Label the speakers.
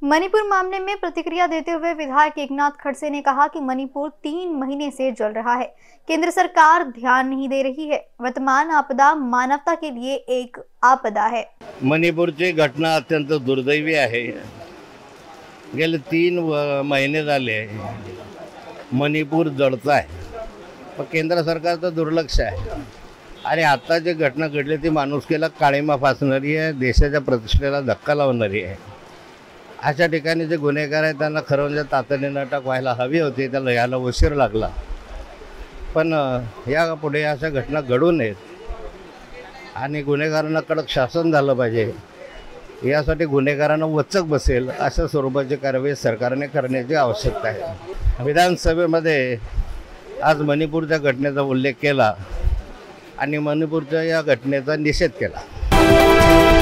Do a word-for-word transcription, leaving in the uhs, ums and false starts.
Speaker 1: मणिपुर मामले में प्रतिक्रिया देते हुए विधायक एकनाथ खड़से ने कहा कि मणिपुर तीन महीने से जल रहा है, केंद्र सरकार ध्यान नहीं दे रही है। वर्तमान आपदा मानवता के लिए एक आपदा है।
Speaker 2: मणिपूरची घटना अत्यंत दुर्दैवी आहे। गेले तीन महीने झाले मणिपूर जळत आहे, पण केंद्र सरकारचं दुर्लक्ष आहे आणि आता जी घटना घडली ती माणुसकीला काळीमा फासणारी आहे, देशाच्या प्रतिष्ठेला धक्का लावणारी आहे। अशा ठिकाणी जे गुन्हेगार आहेत त्यांना खरं म्हणजे तातडीने अटक व्हायला हवी होती, त्याला याला उशीर लागला। पण या पुढे अशा घटना घडू नयेत आणि गुन्हेगारांना कडक शासन झालं पाहिजे, यासाठी गुन्हेगारांना वचक बसेल अशा स्वरूपाची कारवाई सरकारने करण्याची आवश्यकता आहे। विधानसभेमध्ये आज मणिपूरच्या घटनेचा उल्लेख केला आणि मणिपूरच्या या घटनेचा निषेध केला।